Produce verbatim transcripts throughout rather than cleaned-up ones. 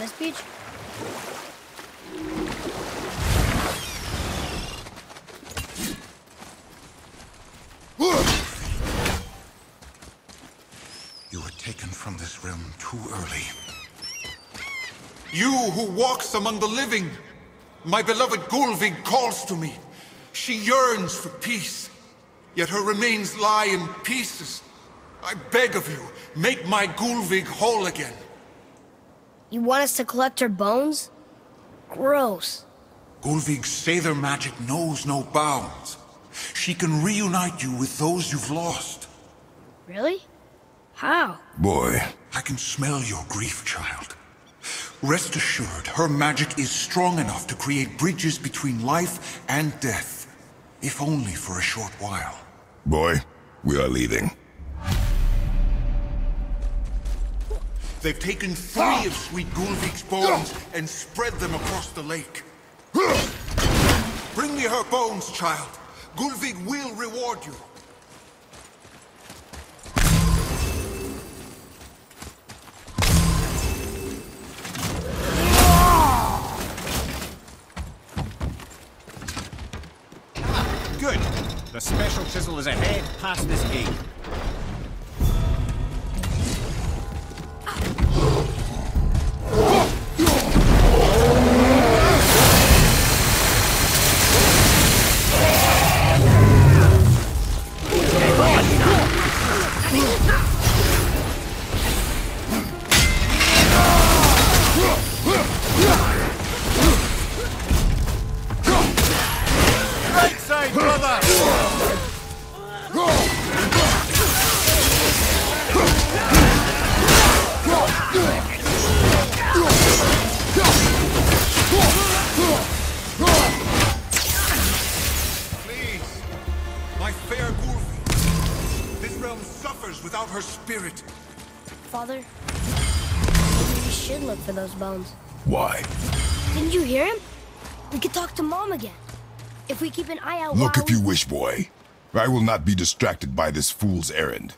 speech? You were taken from this realm too early. You who walks among the living! My beloved Gullveig calls to me. She yearns for peace, yet her remains lie in pieces. I beg of you, make my Gullveig whole again. You want us to collect her bones? Gross. Gullveig's Seidr magic knows no bounds. She can reunite you with those you've lost. Really? How? Boy. I can smell your grief, child. Rest assured, her magic is strong enough to create bridges between life and death. If only for a short while. Boy, we are leaving. They've taken three of Sweet Gullveig's bones and spread them across the lake. Bring me her bones, child. Gullveig will reward you. Good. The special chisel is ahead past this gate. Right side, brother! Please, my fair Gullveig. This realm suffers without her spirit. Father, maybe we should look for those bones. Why? Didn't you hear him? We could talk to Mom again. If we keep an eye out Look while if you wish, boy. I will not be distracted by this fool's errand.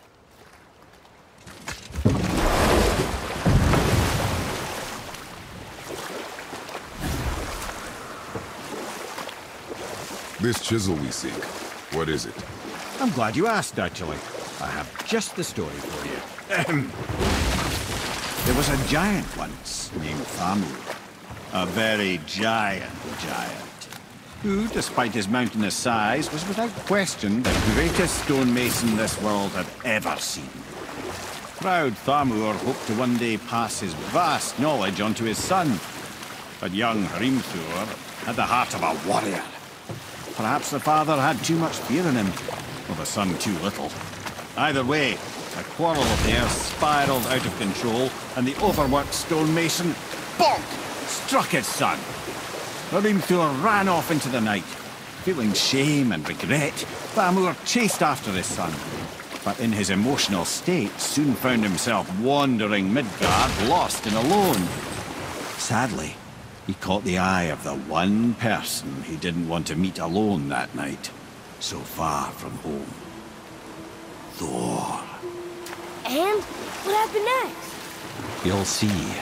This chisel we seek, what is it? I'm glad you asked, actually. I have just the story for you. Ahem. There was a giant once named Thamur. A very giant giant, who, despite his mountainous size, was without question the greatest stonemason this world had ever seen. Proud Thamur hoped to one day pass his vast knowledge on to his son. But young Hrimthur had the heart of a warrior. Perhaps the father had too much fear in him, or the son too little. Either way, a quarrel of theirs spiraled out of control, and the overworked stonemason, bonk, struck his son. Hrimthur ran off into the night. Feeling shame and regret, Thamur chased after his son, but in his emotional state soon found himself wandering Midgard, lost and alone. Sadly, he caught the eye of the one person he didn't want to meet alone that night, so far from home. Thor. And what happened next? You'll see.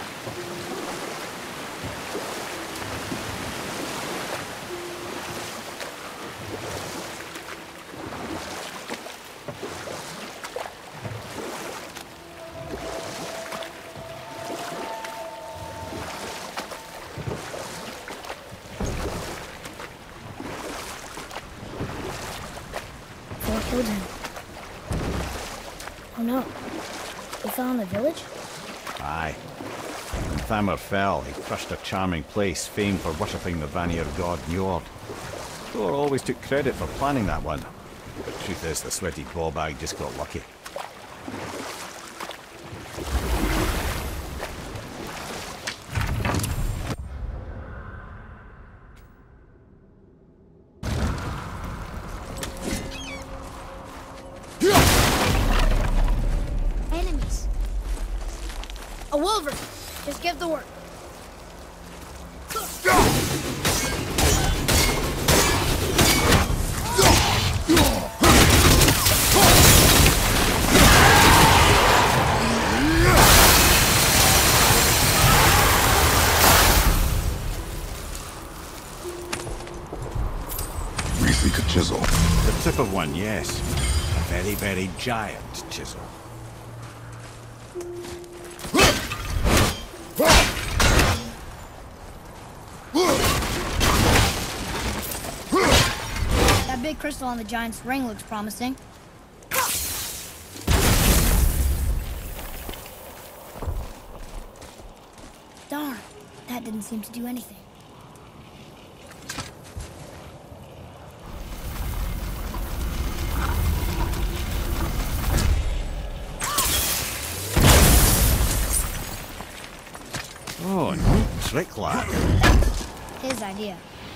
Thor killed him. Oh no. He fell in the village? Aye. When Thamur fell, he crushed a charming place famed for worshipping the Vanir god Njord. Thor always took credit for planning that one. But truth is, the sweaty ballbag just got lucky. Enemies. A wolverine. Just give the word. chisel. The tip of one, yes. A very, very giant chisel. That big crystal on the giant's ring looks promising. Darn, that didn't seem to do anything. Oh, neat trick, lad. His idea.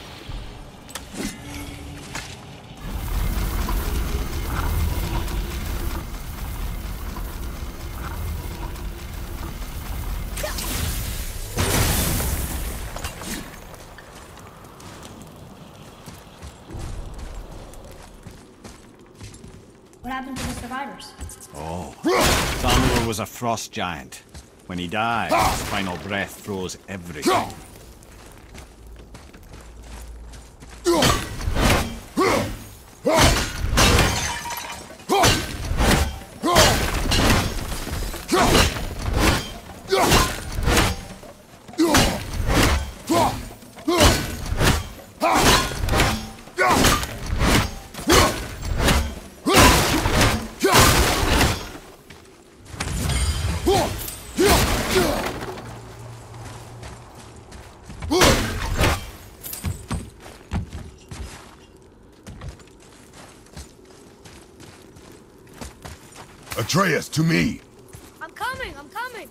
What happened to the survivors? Oh. Thamur was a frost giant. When he died, his final breath froze everything. Atreus, to me! I'm coming, I'm coming!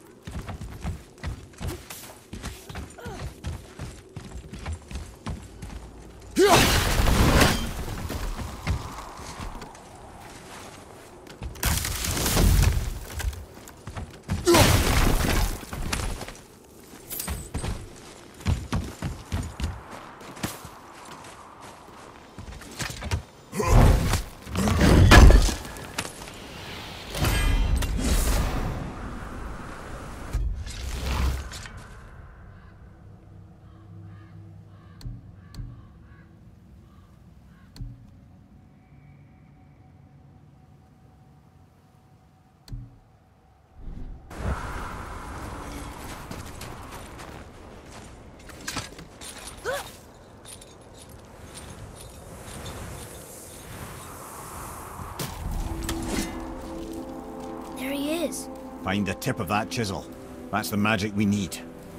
There he is. Find the tip of that chisel. That's the magic we need.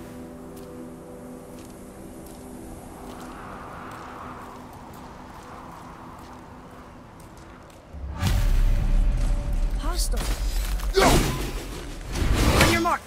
Hostile. On your mark.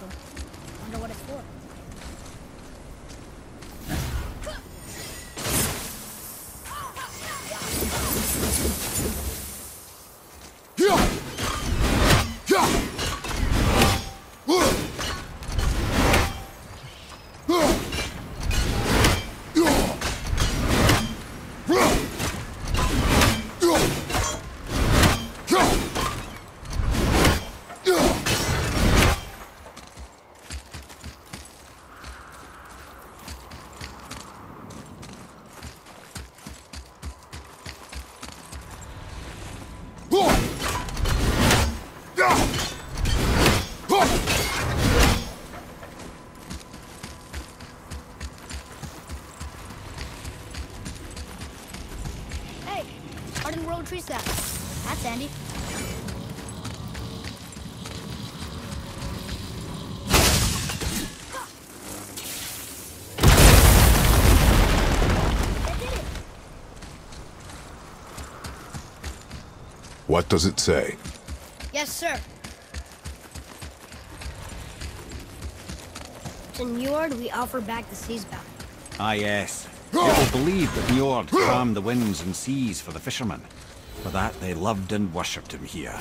special. Wonder what it's for. Hey, Arden Road Tree Staff. That's handy. That did it. What does it say? Yes, sir. To Njord, we offer back the sea's bounty. Ah, yes. It was believed that Njord calmed the winds and seas for the fishermen. For that, they loved and worshipped him here.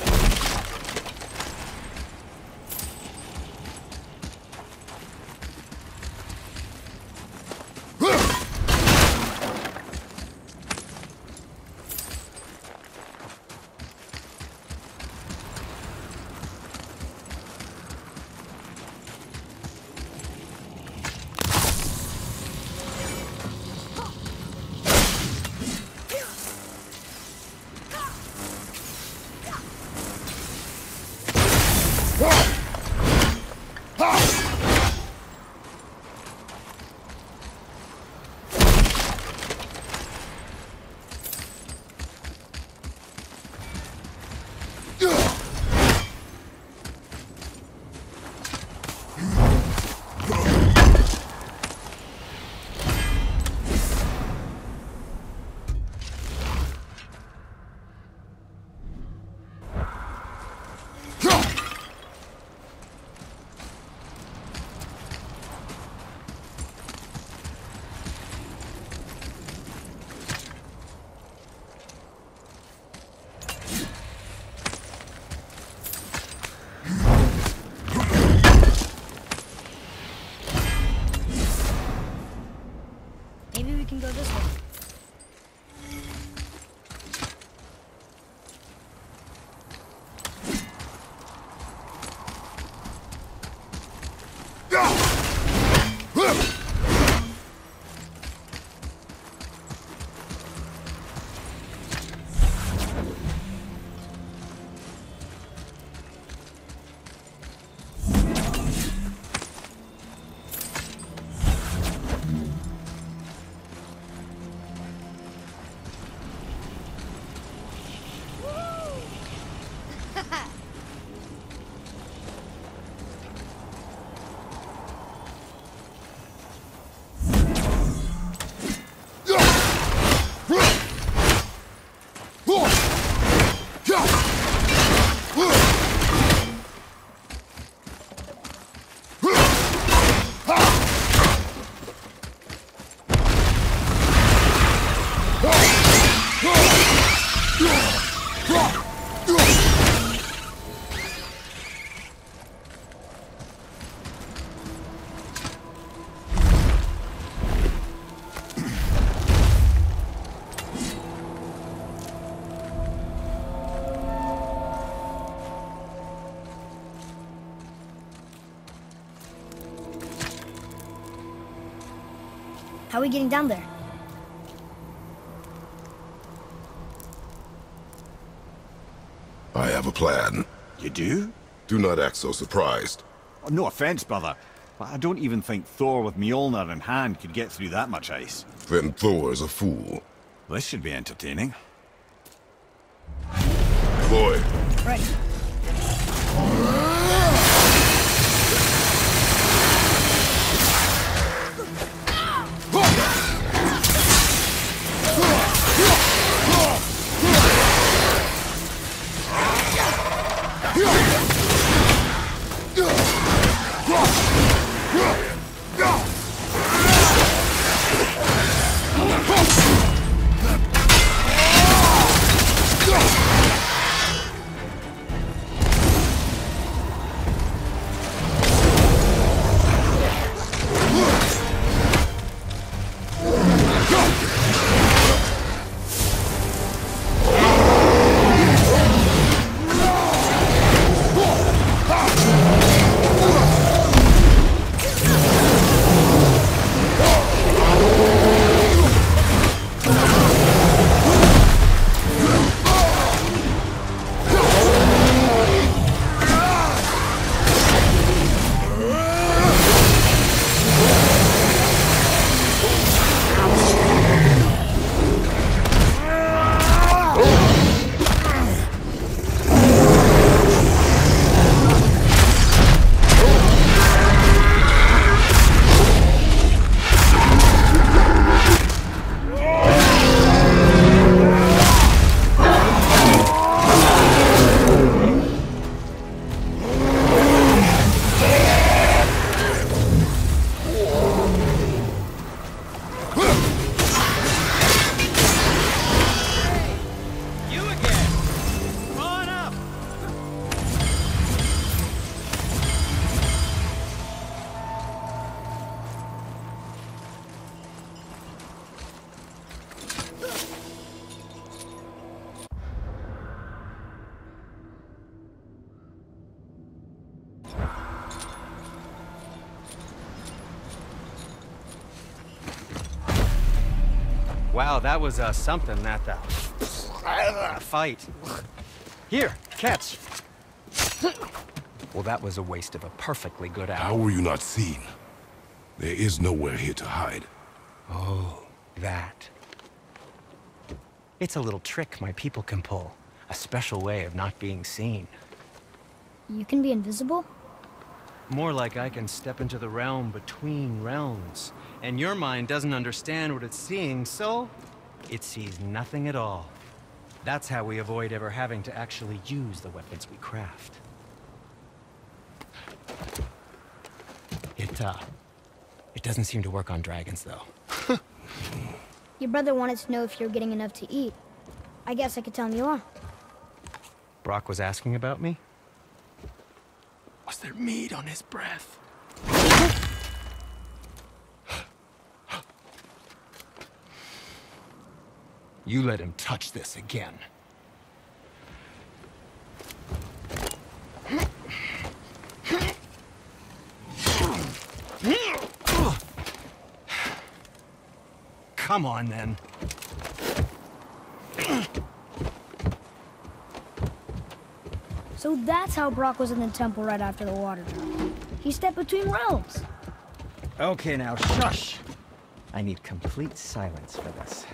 Maybe we can go this way. How are we getting down there? I have a plan. You do? Do not act so surprised. Oh, no offense, brother, but I don't even think Thor with Mjolnir in hand could get through that much ice. Then Thor is a fool. This should be entertaining. Boy. Ready. Yeah! Wow, that was uh, something, that uh, fight. Here, catch. Well, that was a waste of a perfectly good hour. How were you not seen? There is nowhere here to hide. Oh, that. It's a little trick my people can pull. A special way of not being seen. You can be invisible? More like I can step into the realm between realms. And your mind doesn't understand what it's seeing, so it sees nothing at all. That's how we avoid ever having to actually use the weapons we craft. It, uh... It doesn't seem to work on dragons, though. Your brother wanted to know if you're getting enough to eat. I guess I could tell him you are. Brock was asking about me? Was there meat on his breath? You let him touch this again. Come on, then. So that's how Brock was in the temple right after the water drop. He stepped between realms. Okay, now, shush! I need complete silence for this.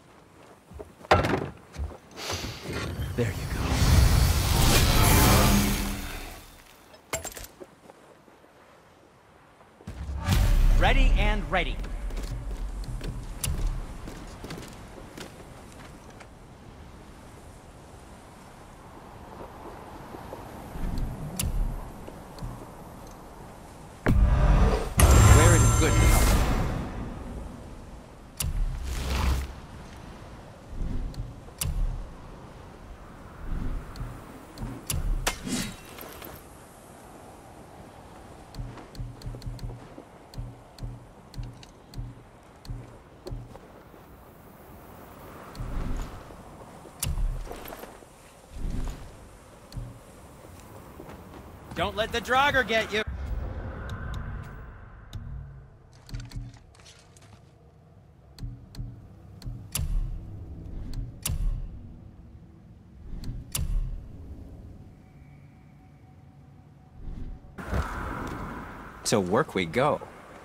There you go. Ready and ready. We're in good health. Don't let the Draugr get you! To work we go.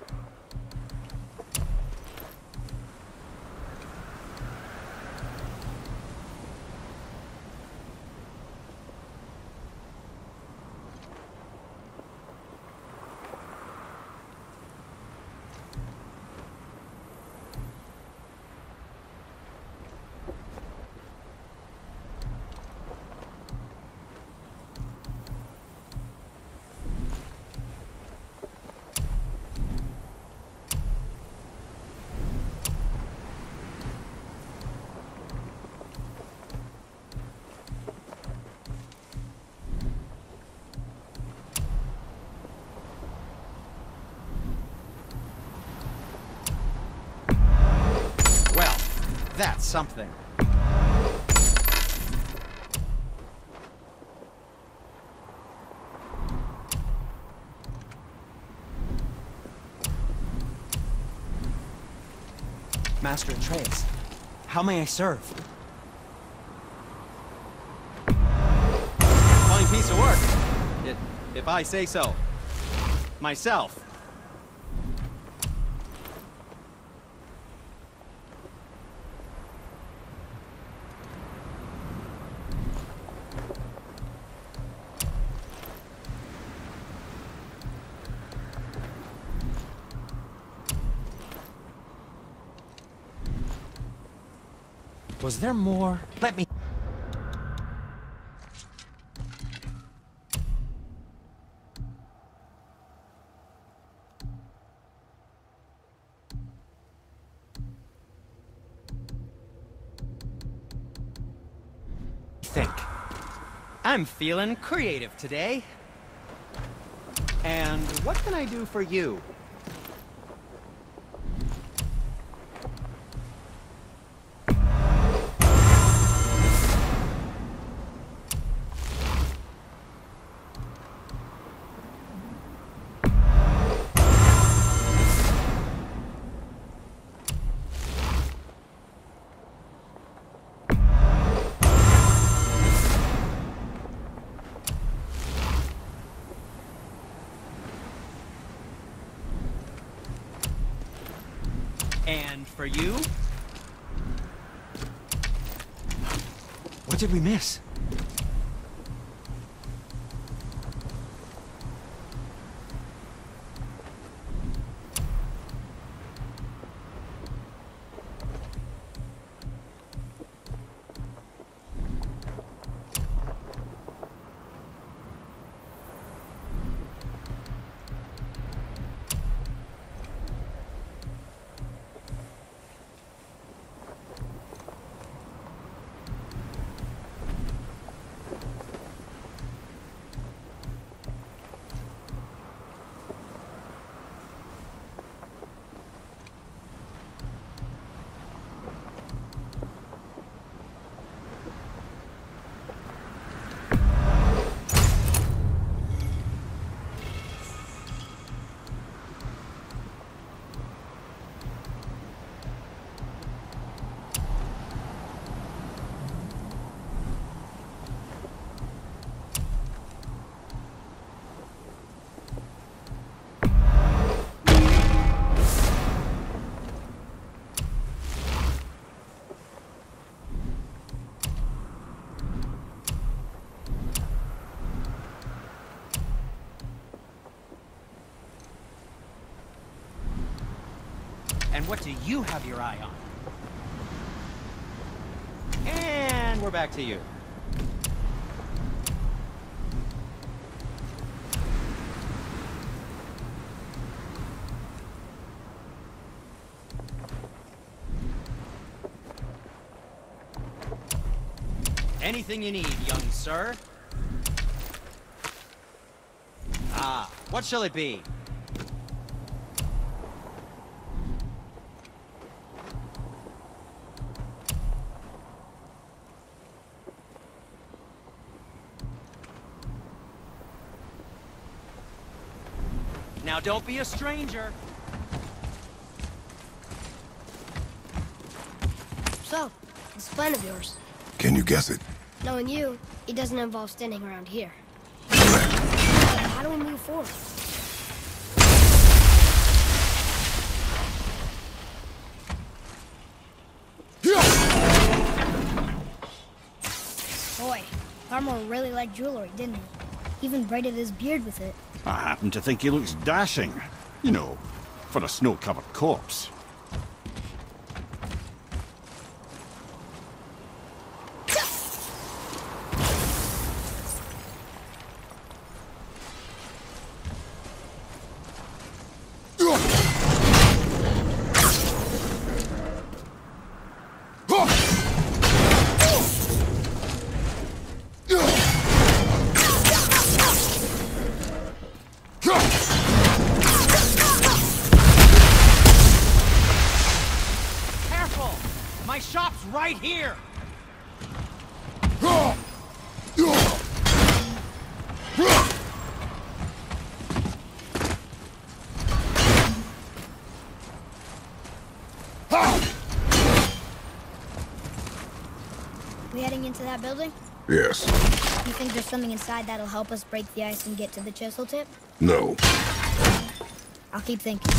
That's something. Master Atreus, how may I serve? Fine piece of work, if, if I say so. Myself. Was there more? Let me... think. I'm feeling creative today. And what can I do for you? for you? What did we miss? And what do you have your eye on? And we're back to you. Anything you need, young sir. Ah, what shall it be? Now don't be a stranger. So, this plan of yours. Can you guess it? Knowing you, it doesn't involve standing around here. Correct. How do we move forward? Boy, Armor really liked jewelry, didn't he? Even braided his beard with it. I happen to think he looks dashing. You know, for a snow-covered corpse. My shop's right here! We heading into that building? Yes. You think there's something inside that'll help us break the ice and get to the chisel tip? No. I'll keep thinking.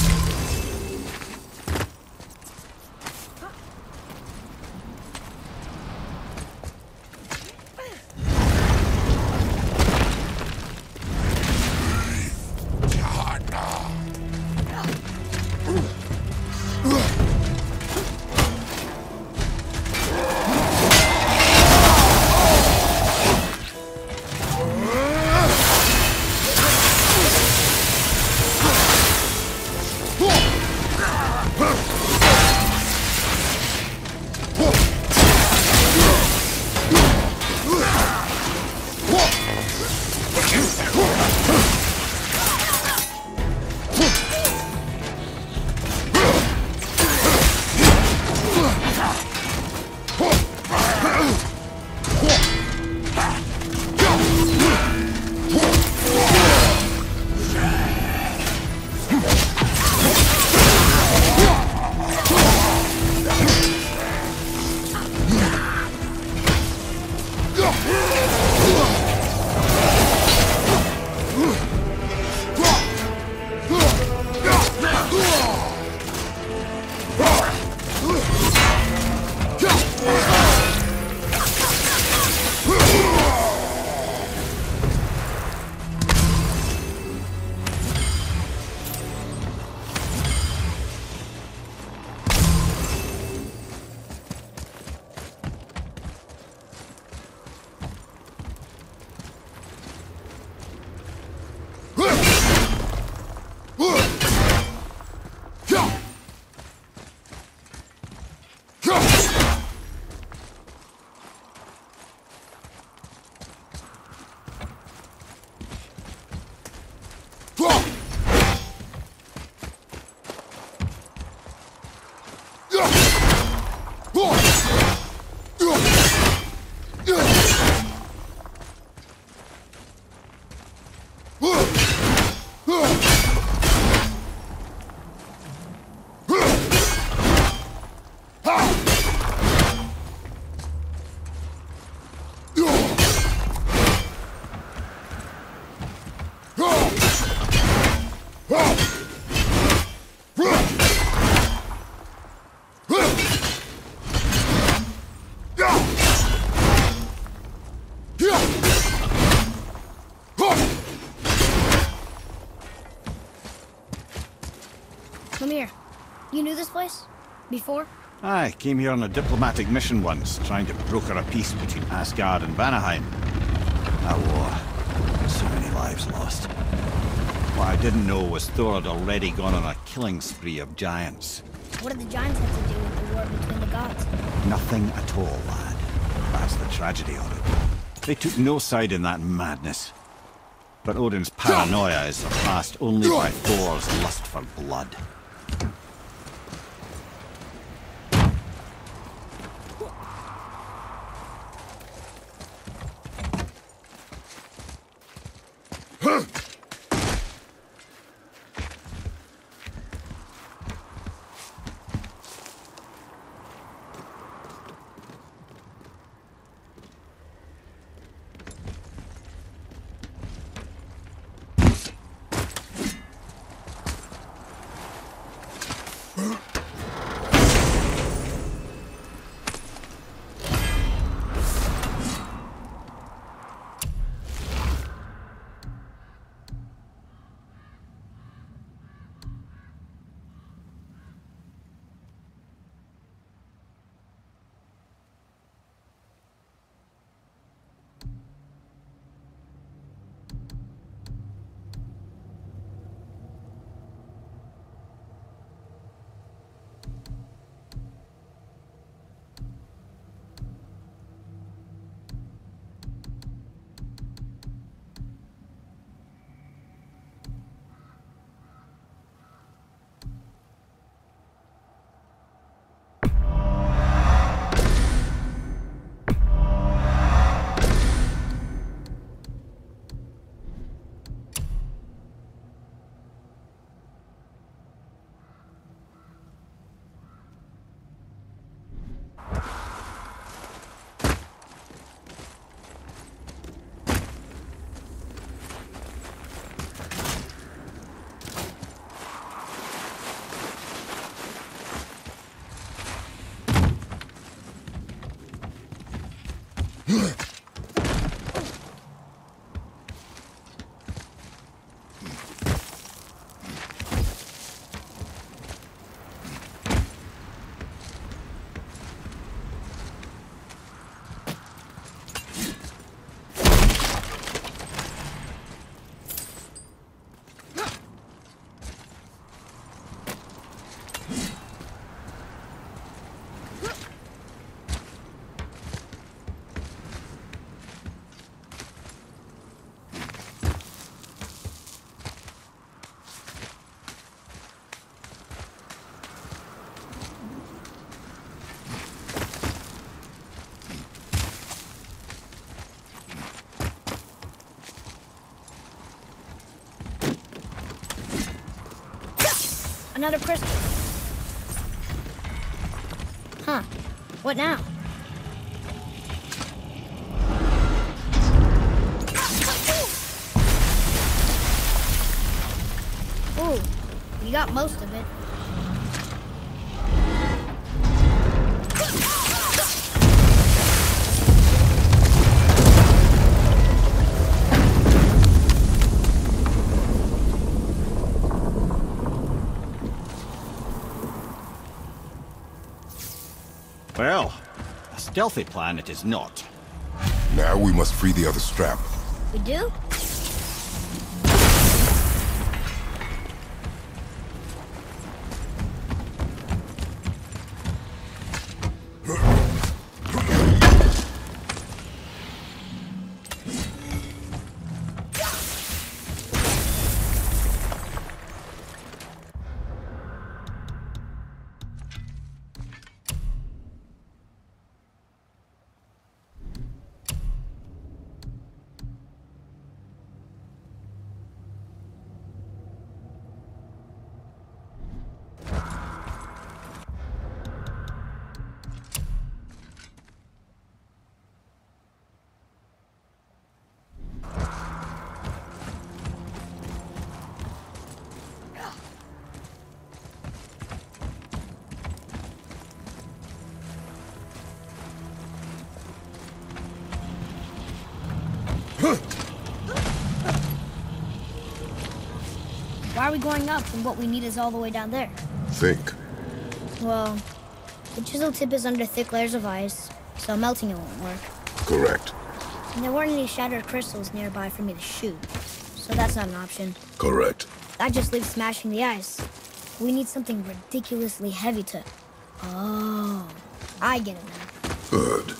here. You knew this place? Before? I came here on a diplomatic mission once, trying to broker a peace between Asgard and Vanaheim. A war. So many lives lost. What I didn't know was Thor had already gone on a killing spree of giants. What did the giants have to do with the war between the gods? Nothing at all, lad. That's the tragedy of it. They took no side in that madness. But Odin's paranoia is surpassed only by Thor's lust for blood. Another crystal. Huh. What now? Ooh, we got most of it. Well, a stealthy plan it is not. Now we must free the other strap. We do? Why are we going up when what we need is all the way down there? Think. Well, the chisel tip is under thick layers of ice, so melting it won't work. Correct. And there weren't any shattered crystals nearby for me to shoot, so that's not an option. Correct. That just leaves smashing the ice. We need something ridiculously heavy to... Oh, I get it now. Good.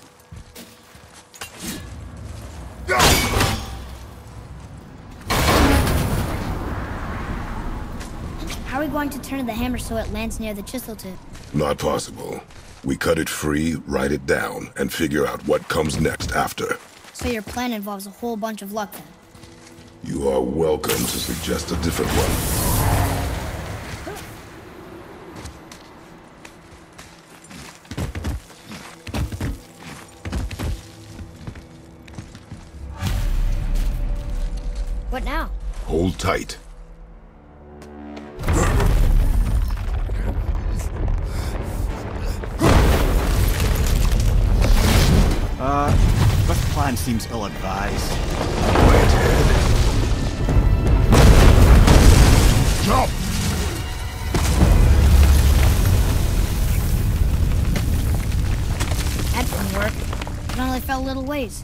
How are we going to turn the hammer so it lands near the chisel tip? Not possible. We cut it free, write it down, and figure out what comes next after. So your plan involves a whole bunch of luck then? You are welcome to suggest a different one. What now? Hold tight. Uh, this plan seems ill-advised. Quiet head. Jump! That didn't work. It only fell a little ways.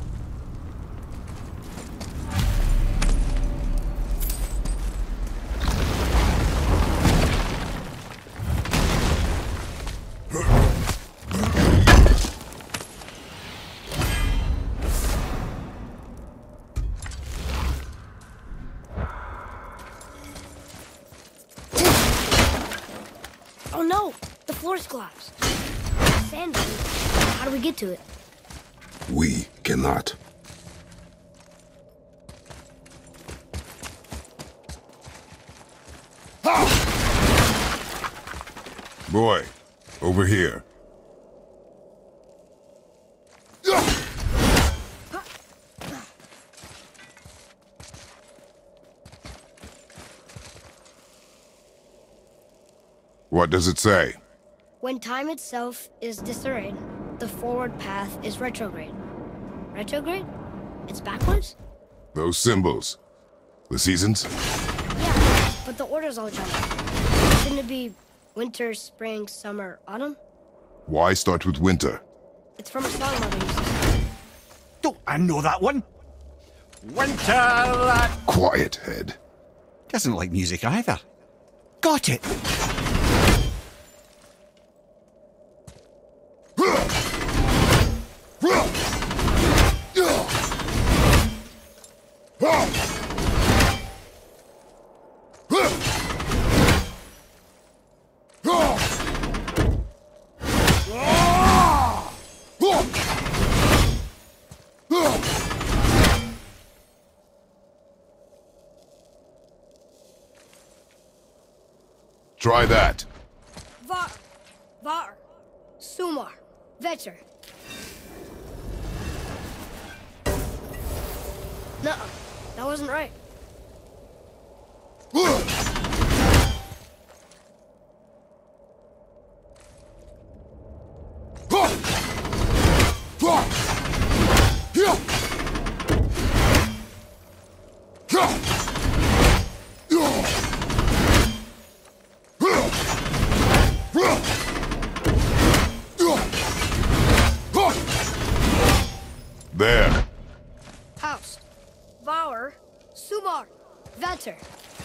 Oh no! The floor's collapsed. Sand. How do we get to it? We cannot. Boy, over here. What does it say? When time itself is disarrayed, the forward path is retrograde. Retrograde? It's backwards? Those symbols. The seasons? Yeah, but the order's all jumbled. Shouldn't it be winter, spring, summer, autumn? Why start with winter? It's from a song Mother used to sing. Don't I know that one? Winter that Quiet, head. doesn't like music either. Got it! Try that. Var, Var, Sumar, Vetter. No, that wasn't right. There. House, Var, Sumar, Vetter.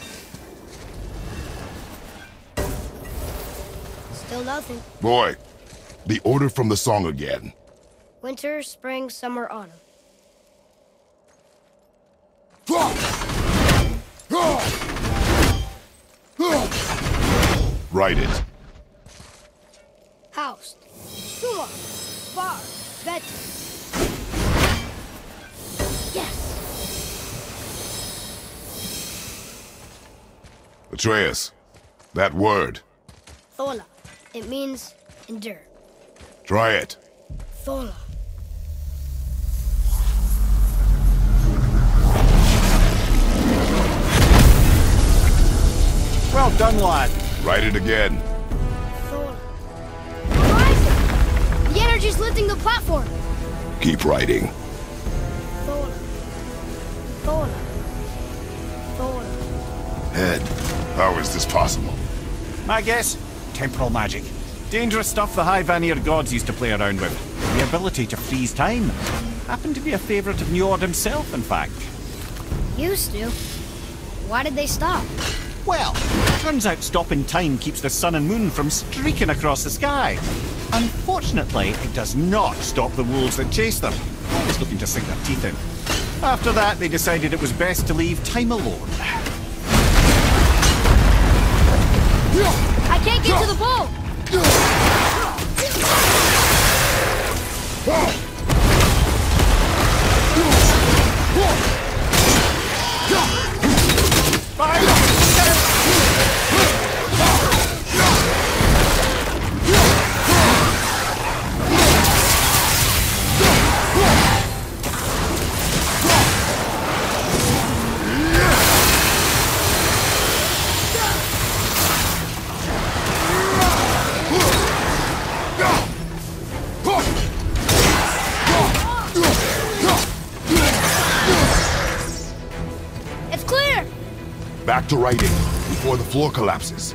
Still nothing. Boy, the order from the song again. Winter, spring, summer, autumn. Write it. House, Sumar, Var, Vetter. Yes! Atreus, that word. Thola. It means endure. Try it. Thola. Well done, lad. Write it again. Thola. Horizon! The energy's lifting the platform! Keep writing. Thola. Thola. Thola. Head, how is this possible? My guess? Temporal magic. Dangerous stuff the High Vanir gods used to play around with. The ability to freeze time. Happened to be a favourite of Njord himself, in fact. Used to? Why did they stop? Well, turns out stopping time keeps the sun and moon from streaking across the sky. Unfortunately, it does not stop the wolves that chase them, always looking to sink their teeth in. After that, they decided it was best to leave time alone. I can't get to the boat! Back to writing, before the floor collapses.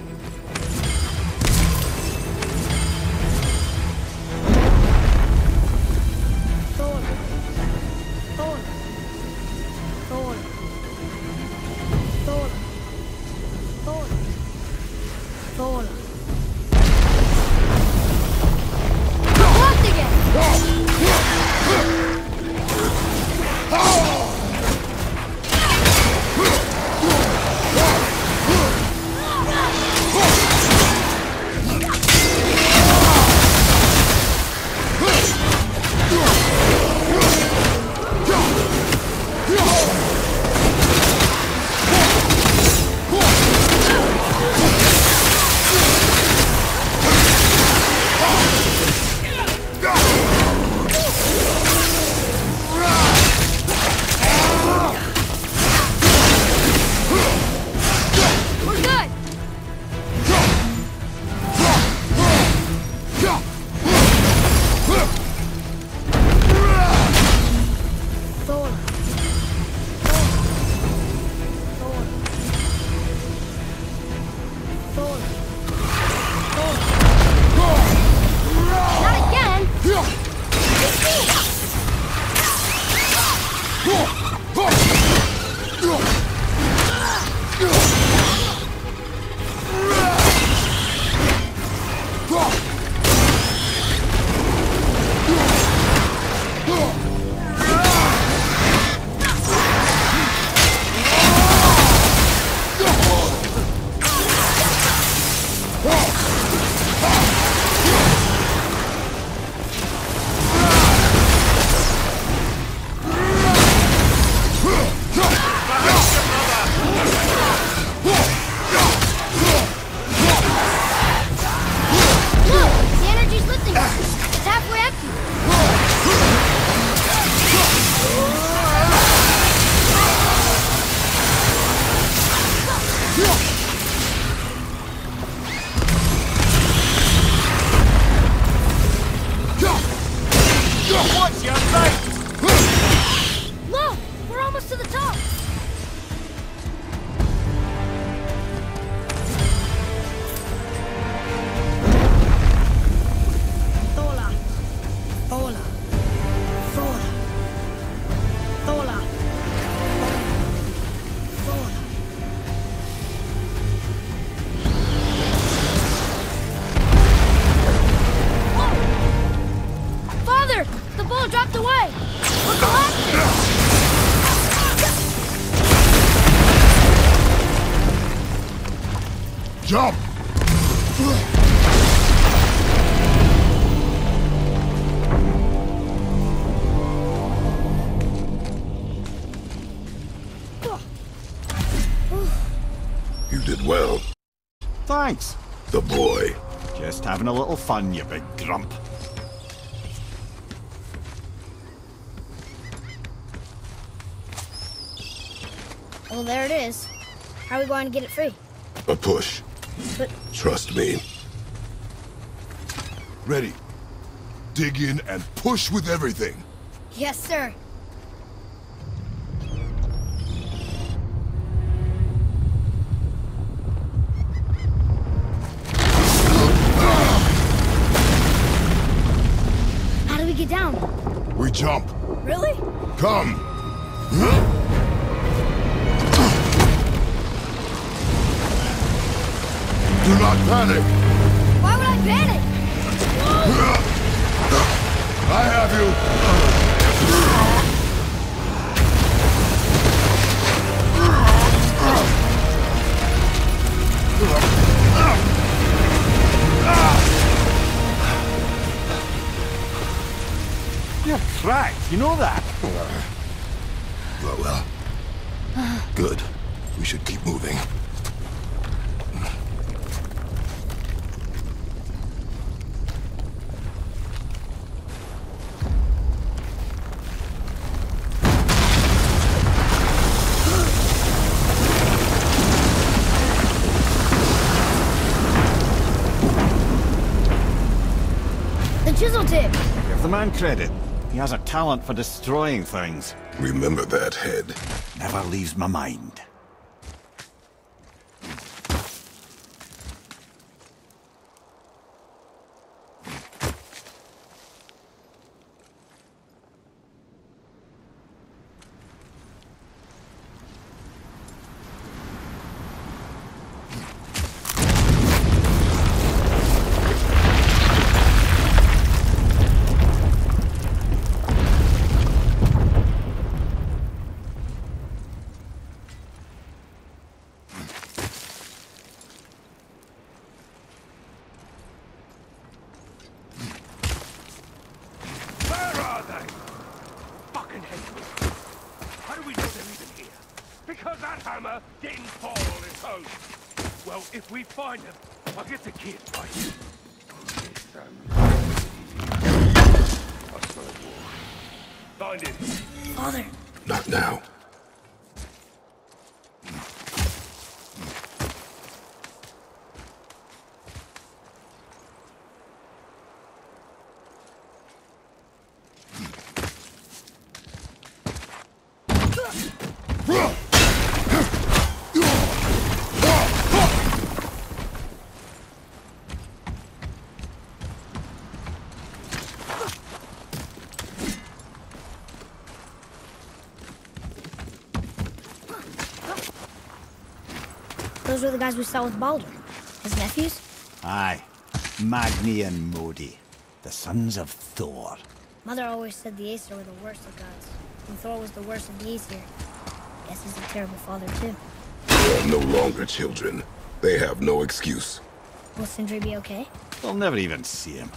Thor. Thor. Thor. Thor. Thor. Thor. Blocked again! Jump! You did well. Thanks. The boy. Just having a little fun, you big grump. Well, there it is. How are we going to get it free? A push. But... Trust me. Ready. Dig in and push with everything. Yes, sir. we get down? We jump. Really? Come. Do not panic. Why would I panic? I have you. You're cracked, you know that? Well, well. Good. We should keep moving. The chisel tip. Give the man credit. He has a talent for destroying things. Remember that, Head. Never leaves my mind. Because that hammer didn't fall on its own. Well, if we find him, I'll get the kid right. I smell war. Find him. Father. Not now. Those were the guys we saw with Baldur. His nephews? Aye. Magni and Modi. The sons of Thor. Mother always said the Aesir were the worst of gods. And Thor was the worst of the Aesir. Guess he's a terrible father, too. They are no longer children. They have no excuse. Will Sindri be okay? We'll never even see him.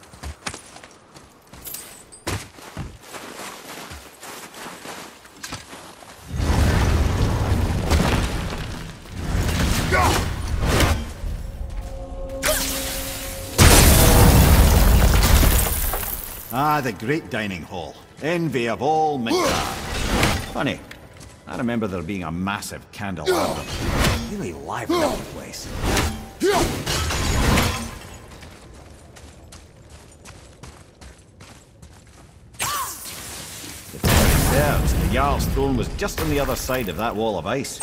Ah, the great dining hall. Envy of all Midgard. Funny, I remember there being a massive candelabra. Really lively up the place. The town serves. The Jarl's throne was just on the other side of that wall of ice.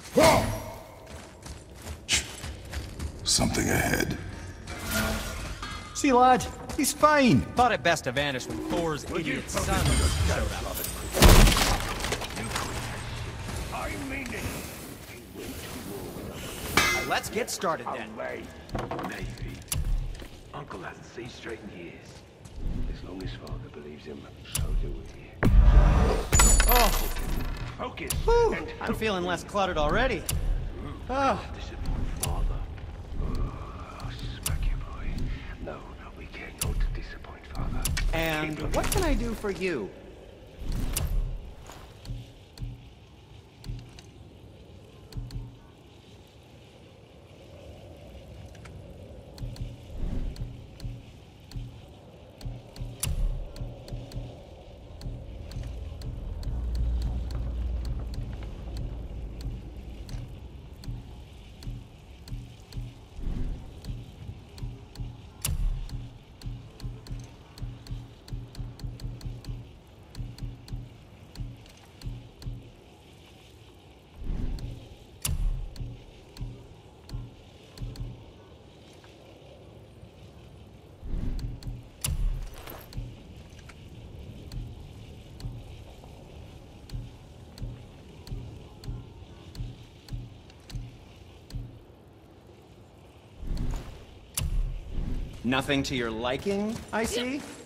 Something ahead. See, lad, he's fine. Thought it best to vanish when Thor's idiot son showed up. I mean it. Let's get started then. Away. Maybe. Uncle hasn't seen straight in years. As long as father believes him, so do we. Oh, Focus. whew, And I'm feeling less cluttered already. Oh. disappoint father. Oh, smack you, boy. No, no, we can't not disappoint father. And what can I do for you? Nothing to your liking, I see?